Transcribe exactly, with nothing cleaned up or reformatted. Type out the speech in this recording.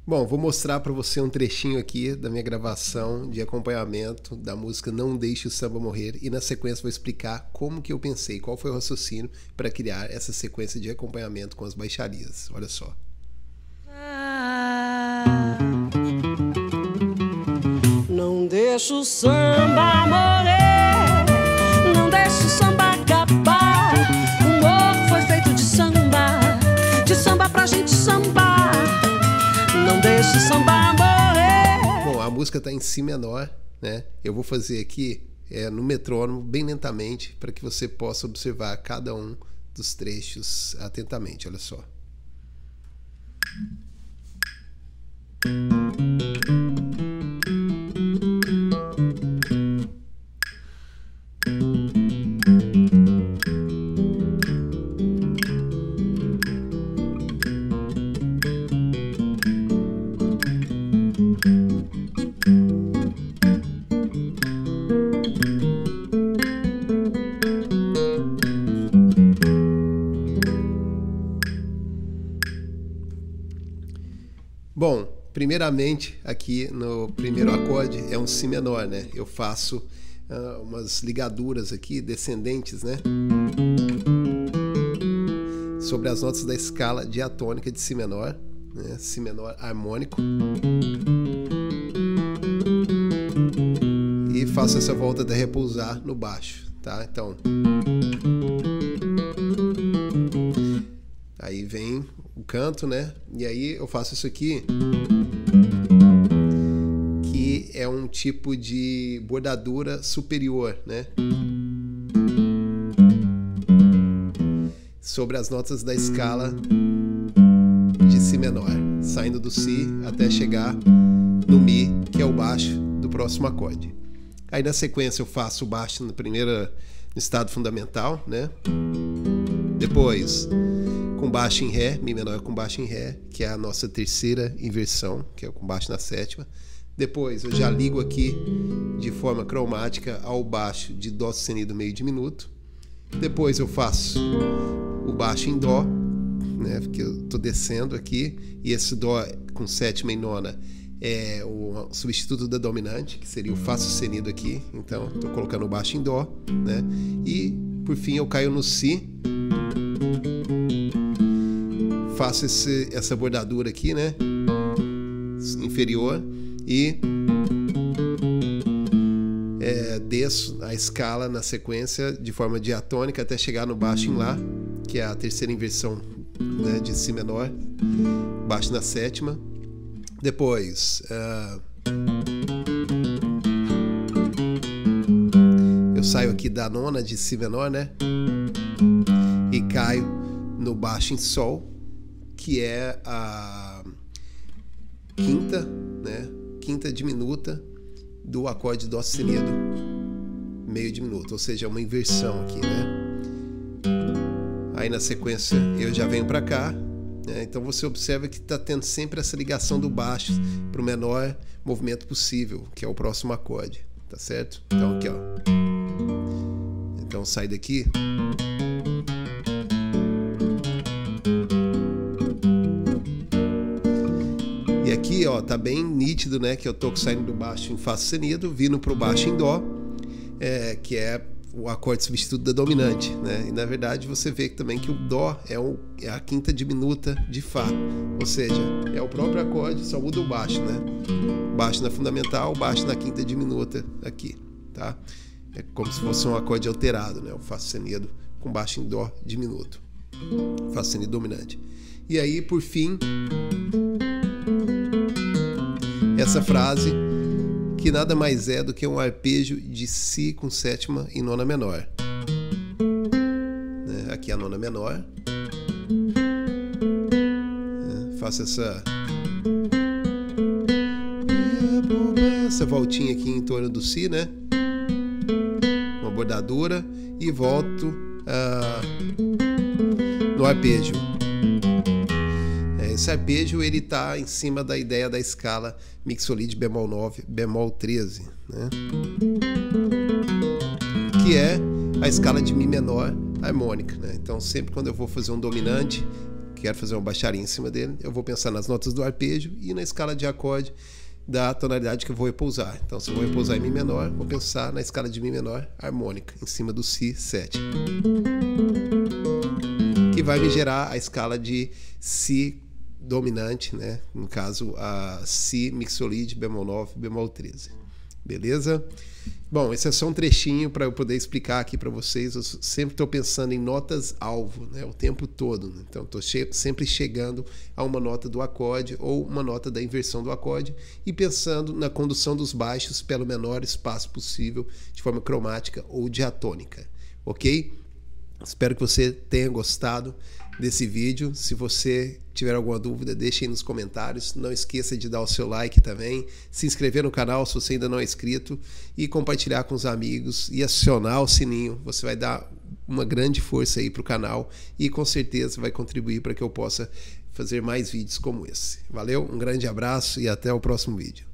Bom, vou mostrar para você um trechinho aqui da minha gravação de acompanhamento da música Não Deixe o Samba Morrer e na sequência vou explicar como que eu pensei, qual foi o raciocínio para criar essa sequência de acompanhamento com as baixarias. Olha só. Não deixa o samba morrer, não deixa o samba acabar. O morro foi feito de samba, de samba pra gente sambar. Não deixa o samba morrer. Bom, a música está em Si menor, né? Eu vou fazer aqui é, no metrônomo, bem lentamente, para que você possa observar cada um dos trechos atentamente. Olha só. Bom, primeiramente aqui no primeiro acorde é um Si menor, né? Eu faço uh, umas ligaduras aqui descendentes, né? Sobre as notas da escala diatônica de Si menor, né? Si menor harmônico. E faço essa volta até repousar no baixo, tá? Então, aí vem o canto, né? E aí eu faço isso aqui, que é um tipo de bordadura superior, né? Sobre as notas da escala de Si menor, saindo do Si até chegar no Mi, que é o baixo do próximo acorde. Aí na sequência eu faço o baixo no primeiro no estado fundamental, né? Depois com baixo em Ré, Mi menor com baixo em Ré, que é a nossa terceira inversão, que é com baixo na sétima. Depois eu já ligo aqui de forma cromática ao baixo de Dó sustenido meio diminuto. Depois eu faço o baixo em Dó, né, porque eu estou descendo aqui, e esse Dó com sétima e nona é o substituto da dominante, que seria o Fá sustenido aqui. Então estou colocando o baixo em Dó, né, e por fim eu caio no Si. Faço esse, essa bordadura aqui, né? Inferior e é, desço a escala na sequência de forma diatônica até chegar no baixo em Lá, que é a terceira inversão, né, de Si menor, baixo na sétima. Depois uh, eu saio aqui da nona de Si menor, né? E caio no baixo em Sol, que é a quinta, né? Quinta diminuta do acorde Dó sustenido meio diminuto, ou seja, é uma inversão aqui, né? Aí na sequência eu já venho para cá, né? Então você observa que está tendo sempre essa ligação do baixo para o menor movimento possível, que é o próximo acorde, tá certo? Então aqui, ó. Então sai daqui. E aqui, ó, tá bem nítido, né, que eu tô saindo do baixo em Fá sustenido, vindo pro baixo em Dó, é, que é o acorde substituto da dominante, né? E na verdade você vê também que o Dó é, o, é a quinta diminuta de Fá, ou seja, é o próprio acorde, só muda o baixo, né? Baixo na fundamental, baixo na quinta diminuta aqui, tá? É como se fosse um acorde alterado, né? O Fá sustenido com baixo em Dó diminuto, Fá sustenido dominante. E aí, por fim, essa frase, que nada mais é do que um arpejo de Si com sétima e nona menor. Né? Aqui a nona menor. É, faço essa essa voltinha aqui em torno do Si, né? Uma bordadura e volto uh, no arpejo. Esse arpejo ele está em cima da ideia da escala mixolide bemol nove, bemol treze, né? Que é a escala de Mi menor harmônica, né? Então sempre quando eu vou fazer um dominante, quero fazer uma baixaria em cima dele, eu vou pensar nas notas do arpejo e na escala de acorde da tonalidade que eu vou repousar. Então, se eu vou repousar em Mi menor, vou pensar na escala de Mi menor harmônica, em cima do Si sete. Que vai me gerar a escala de Si dominante, né? No caso, a Si mixolide, bemol nove, bemol treze. Beleza? Bom, esse é só um trechinho para eu poder explicar aqui para vocês. Eu sempre estou pensando em notas-alvo, né, o tempo todo. Né? Então, estou che sempre chegando a uma nota do acorde ou uma nota da inversão do acorde e pensando na condução dos baixos pelo menor espaço possível, de forma cromática ou diatônica. Ok? Espero que você tenha gostado desse vídeo. Se você tiver alguma dúvida, deixe aí nos comentários. Não esqueça de dar o seu like também, se inscrever no canal se você ainda não é inscrito e compartilhar com os amigos e acionar o sininho. Você vai dar uma grande força aí para o canal e com certeza vai contribuir para que eu possa fazer mais vídeos como esse. Valeu, um grande abraço e até o próximo vídeo.